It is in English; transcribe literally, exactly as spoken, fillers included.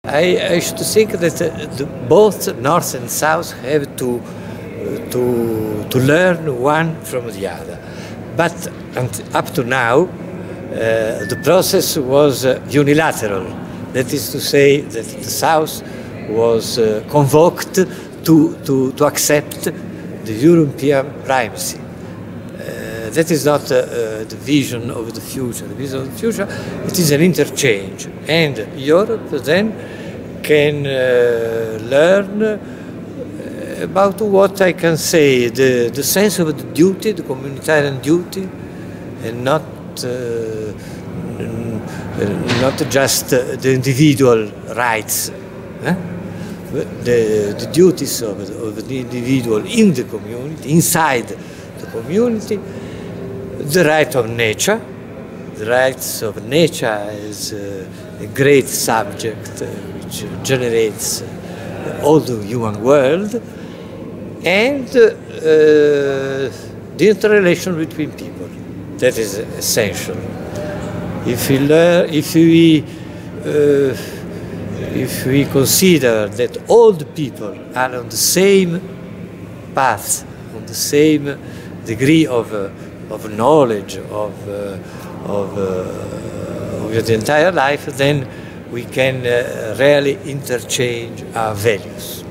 I, I should think that uh, the, both North and South have to, uh, to, to learn one from the other. But up to now, uh, the process was uh, unilateral. That is to say that the South was uh, convoked to, to, to accept the European primacy. Uh, that is not uh, uh, the vision of the future. The vision of the future, it is an interchange. And Europe then can uh, learn uh, about what I can say, the, the sense of the duty, the communitarian duty, and not, uh, not just uh, the individual rights. Eh? The, the duties of the, of the individual in the community, inside the community, the right of nature. The rights of nature is uh, a great subject uh, which generates uh, all the human world, and uh, the interrelation between people. That is essential. If we learn, if we uh, if we consider that all the people are on the same path, on the same degree of uh, of knowledge, of uh, of, uh, of the entire life, then we can uh, really interchange our values.